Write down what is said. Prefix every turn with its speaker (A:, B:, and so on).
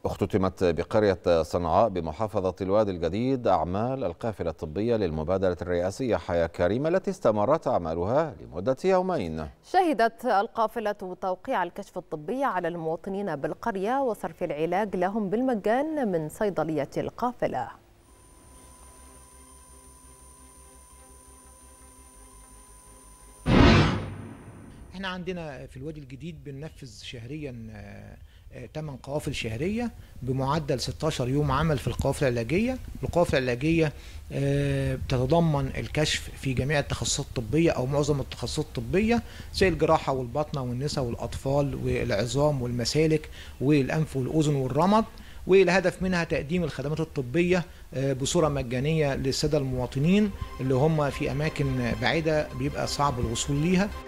A: اختتمت بقرية صنعاء بمحافظة الوادي الجديد أعمال القافلة الطبية للمبادرة الرئاسية حياة كريمة التي استمرت أعمالها لمدة يومين.
B: شهدت القافلة توقيع الكشف الطبي على المواطنين بالقرية وصرف العلاج لهم بالمجان من صيدلية القافلة.
C: احنا عندنا في الوادي الجديد بننفذ شهريا 8 قوافل شهرية بمعدل 16 يوم عمل في القوافل العلاجية. القوافل العلاجية بتتضمن الكشف في جميع التخصصات الطبية أو معظم التخصصات الطبية زي الجراحة والباطنة والنساء والأطفال والعظام والمسالك والأنف والأذن والرمد، والهدف منها تقديم الخدمات الطبية بصورة مجانية للسادة المواطنين اللي هم في أماكن بعيدة بيبقى صعب الوصول ليها.